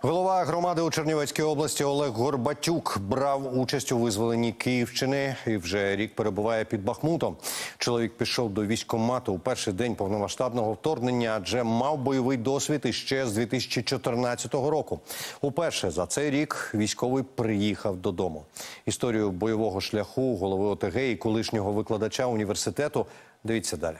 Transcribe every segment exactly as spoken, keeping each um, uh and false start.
Голова громади у Чернівецькій області Олег Горбатюк брав участь у визволенні Київщини і вже рік перебуває під Бахмутом. Чоловік пішов до військкомату у перший день повномасштабного вторгнення, адже мав бойовий досвід іще з дві тисячі чотирнадцятого року. Уперше за цей рік військовий приїхав додому. Історію бойового шляху голови О Те Ге і колишнього викладача університету дивіться далі.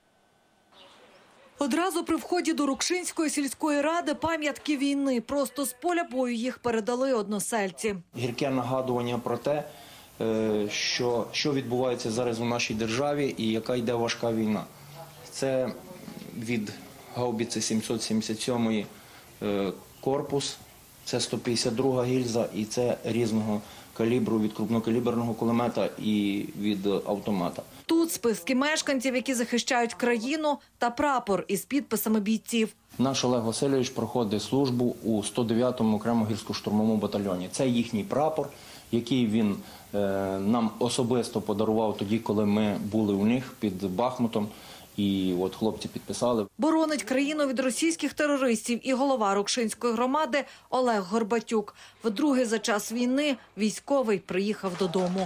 Одразу при вході до Рукшинської сільської ради пам'ятки війни. Просто з поля бою їх передали односельці. Гірке нагадування про те, що, що відбувається зараз у нашій державі і яка йде важка війна. Це від гаубиці сімсот сімдесят сьомої корпус, це сто п'ятдесят друга гільза і це різного калібру від крупнокаліберного кулемета і від автомата. Тут списки мешканців, які захищають країну, та прапор із підписами бійців. Наш Олег Васильович проходить службу у сто дев'ятому окремо гірсько-штурмовому батальйоні. Це їхній прапор, який він е, нам особисто подарував тоді, коли ми були у них під Бахмутом. І от хлопці підписали. Боронить країну від російських терористів і голова Рукшинської громади Олег Горбатюк. Вдруге за час війни військовий приїхав додому.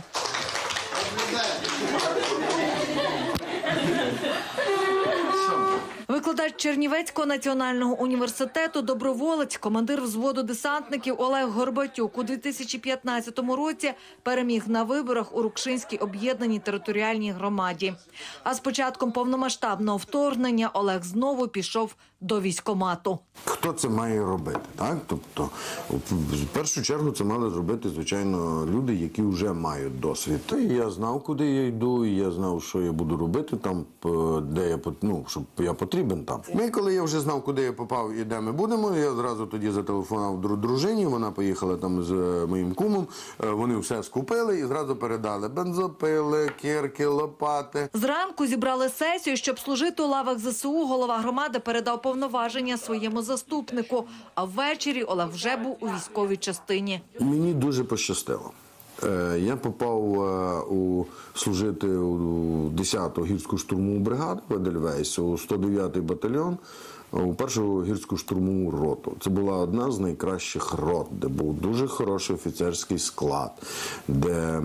Викладач Чернівецького національного університету, доброволець, командир взводу десантників Олег Горбатюк у дві тисячі п'ятнадцятому році переміг на виборах у Рукшинській об'єднаній територіальній громаді. А з початком повномасштабного вторгнення Олег знову пішов до військкомату. Хто це має робити? Так? Тобто, в першу чергу це мали зробити, звичайно, люди, які вже мають досвід. І я знав, куди я йду, і я знав, що я буду робити там, де я, ну, щоб я потрібен там. Ми, коли я вже знав, куди я попав і де ми будемо, я зразу тоді зателефонував дружині, вона поїхала там з моїм кумом, вони все скупили і зразу передали бензопили, кирки, лопати. Зранку зібрали сесію, щоб служити у лавах Зе Се У. Голова громади передав повноваження своєму заступнику, а ввечері Олег вже був у військовій частині. Мені дуже пощастило. Я попав у, служити у десяту гірську штурмову бригаду в Едельвейсі, у сто дев'ятий батальйон, у першу гірську штурмову роту. Це була одна з найкращих рот, де був дуже хороший офіцерський склад, де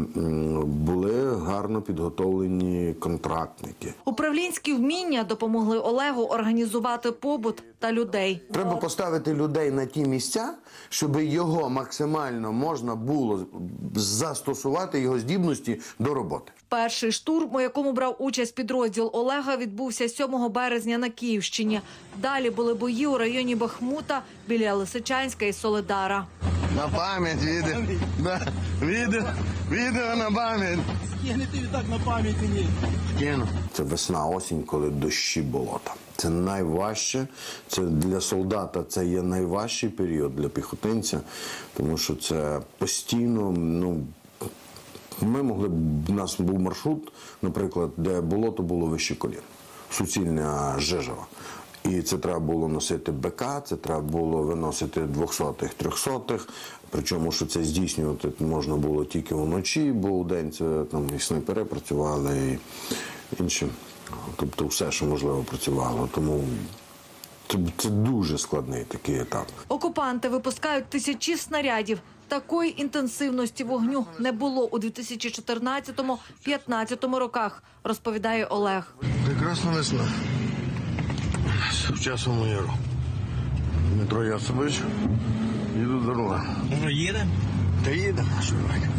були гарно підготовлені контрактники. Управлінські вміння допомогли Олегу організувати побут та людей. Треба поставити людей на ті місця, щоб його максимально можна було застосувати, його здібності до роботи. Перший штурм, у якому брав участь підрозділ Олега, відбувся сьомого березня на Київщині. Далі були бої у районі Бахмута, біля Лисичанська і Солидара. На пам'ять відео. Да. Відео. Відео на пам'ять. Скинути так на пам'ять ні. Скину. Це весна, осінь, коли дощі, болота. Це найважче. Це для солдата це є найважчий період для піхотинця, тому що це постійно, ну, ми могли, у нас був маршрут, наприклад, де болото було вище колін, суцільна Жижева. І це треба було носити Бе Ка, це треба було виносити двохсотих, трьохсотих, причому, що це здійснювати можна було тільки вночі, бо у день це там і снайпери працювали, і інші, тобто все, що можливо працювало, тому це, це дуже складний такий етап. Окупанти випускають тисячі снарядів. Такої інтенсивності вогню не було у дві тисячі чотирнадцятому - п'ятнадцятому роках, розповідає Олег. Прекрасна весна. В часу миру. Дмитро Ясович, їду дорога. Може їде? Та їде, що робити.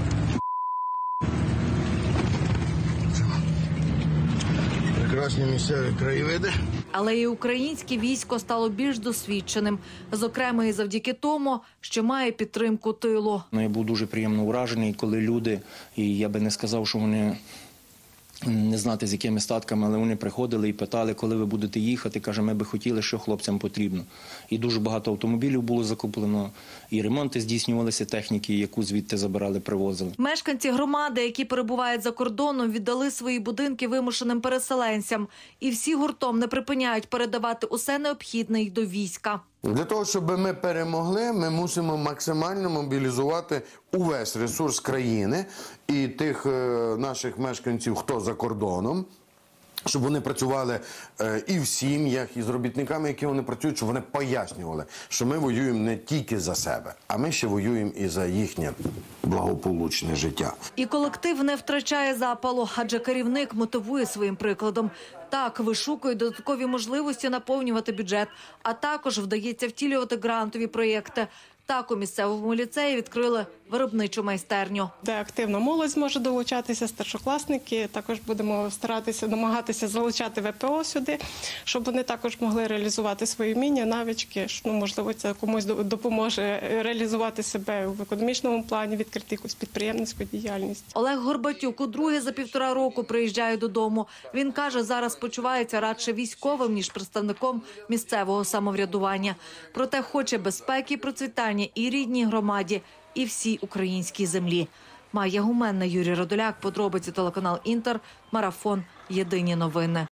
Прекрасні місцеві краєвиди. Але і українське військо стало більш досвідченим. Зокрема, і завдяки тому, що має підтримку тилу. Я був дуже приємно вражений, коли люди, і я би не сказав, що вони не знати з якими статками, але вони приходили і питали, коли ви будете їхати. Каже, ми би хотіли, що хлопцям потрібно. І дуже багато автомобілів було закуплено, і ремонти здійснювалися техніки, яку звідти забирали, привозили. Мешканці громади, які перебувають за кордоном, віддали свої будинки вимушеним переселенцям. І всі гуртом не припиняють передавати усе необхідне й до війська. Для того, щоб ми перемогли, ми мусимо максимально мобілізувати увесь ресурс країни і тих е, наших мешканців, хто за кордоном, щоб вони працювали е, і в сім'ях, і з робітниками, які вони працюють, щоб вони пояснювали, що ми воюємо не тільки за себе, а ми ще воюємо і за їхнє благополучне життя. І колектив не втрачає запалу, адже керівник мотивує своїм прикладом. Так, вишукує додаткові можливості наповнювати бюджет, а також вдається втілювати грантові проєкти. Так, у місцевому ліцеї відкрили виробничу майстерню. Де активно молодь зможе долучатися, старшокласники. Також будемо старатися, намагатися залучати ВПО сюди, щоб вони також могли реалізувати свої вміння, навички. Ну, можливо, це комусь допоможе реалізувати себе в економічному плані, відкрити якусь підприємницьку діяльність. Олег Горбатюк удруге за півтора року приїжджає додому. Він каже, зараз почувається радше військовим, ніж представником місцевого самоврядування. Проте хоче безпеки і процвітання і рідній громаді, і всій українській землі. Майя Гуменна, Юрій Родоляк, подробиці телеканал Інтер, Марафон, Єдині новини.